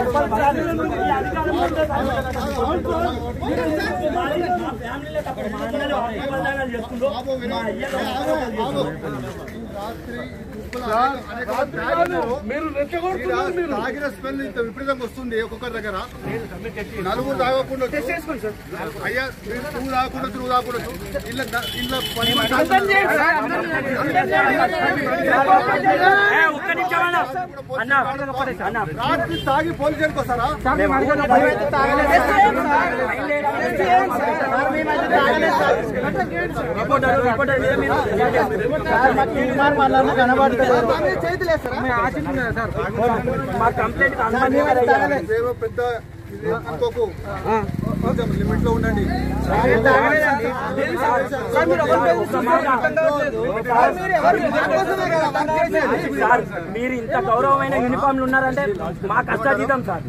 తాగిన స్మెల్ ఇంత విపరీతంగా వస్తుంది ఒక్కొక్కరి దగ్గర. నలుగురు తాగకుండా అయ్యా నువ్వు తాగకుండా నువ్వు తాగకూడదు. రాత్రి తాగి పోలీస్ స్టేషన్కి వస్తారా? పెద్ద అనుకోకు, కొంచెం లిమిట్ లో ఉండండి. మీరు ఇంత గౌరవమైన యూనిఫామ్లు ఉన్నారంటే మా కష్టాతీతం సార్.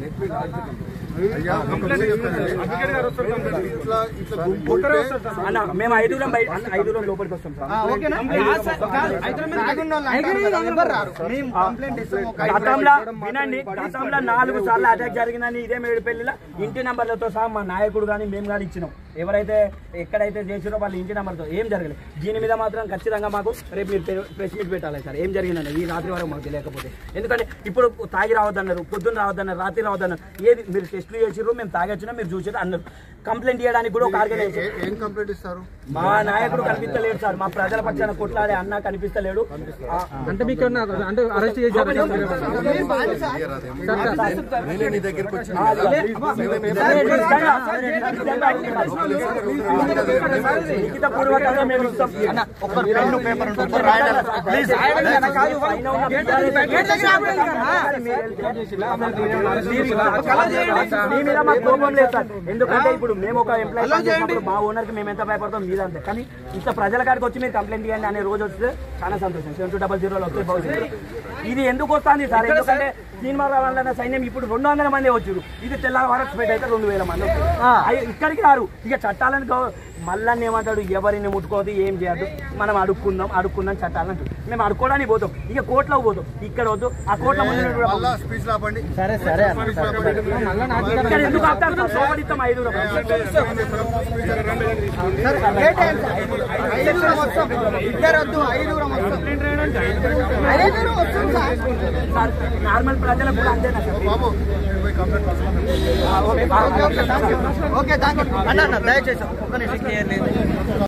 మేము 5 లోపలికి వస్తాం సార్. గతంలో వినండి, గతంలో 4 సార్లు అటాక్ జరిగిందని ఇదే మేడిపల్లిలో ఇంటి నంబర్లతో సహా మా నాయకుడు కానీ మేము కానీ ఇచ్చినాం. ఎవరైతే ఎక్కడైతే చేసినో వాళ్ళ ఇంటి నెంబర్తో ఏం జరగలేదు. దీని మీద మాత్రం ఖచ్చితంగా మాకు రేపు మీరు ప్రెస్ మీట్ పెట్టాలి సార్. ఏం జరిగిందండి ఈ రాత్రి వరకు మాకు తెలియకపోతే. ఎందుకంటే ఇప్పుడు తాగి రావద్దన్నారు, పొద్దున్న రావద్దన్నారు, రాత్రి రావద్దన్నారు. ఏది మీరు టెస్టులు చేసిర్రు, మేము తాగొచ్చినా మీరు చూసారు అన్నారు. కంప్లైంట్ చేయడానికి కూడా ఒక ఆర్గనైజేషన్. ఏం కంప్లైంట్ ఇస్తారు? మా నాయకుడు కనిపిస్తలేడు సార్. మా ప్రజల పక్షాన కొట్లాడే అన్న కనిపిస్తలేడు. అంటే మీకు అంటే అరెస్ట్ చేశారు? లిఖితపూర్వకంగా మేము ఇస్తాం. మీ మీద మాకు కోపం లేదు సార్. ఎందుకంటే ఇప్పుడు మేము ఒక ఎంప్లాయీ చేసినప్పుడు మా ఓనర్ కి మేము ఎంత భయపడతాం మీదంతే. కానీ ఇంత ప్రజల కాడికి వచ్చి మీరు కంప్లైంట్ చేయండి అనే రోజు వస్తే చాలా సంతోషం. 7200 వస్తే భవిష్యత్తు ఇది ఎందుకు వస్తుంది సార్? ఎందుకంటే సినిమా రావాలన్న సైన్యం ఇప్పుడు 200 మంది వచ్చారు. ఇది తెల్లవారపేట అయితే 2000 మంది ఇక్కడికి రారు. ఇక చట్టాలను మళ్ళీ ఏమంటాడు, ఎవరిని ముట్టుకోవద్దు, ఏం చేయద్దు, మనం అడుక్కుందాం చట్టాలని అంటారు. మేము అడుక్కోవడానికి పోతాం, ఇక కోర్టులోకి పోతాం. ఇక్కడ వద్దు, ఆ కోర్టులో ముందు ఎందుకు ఆపుతారు? సోపడిస్తాం 5 నార్మల్ ప్రజలకు కూడా అంతేనా సార్? ఓకే, దయచేసి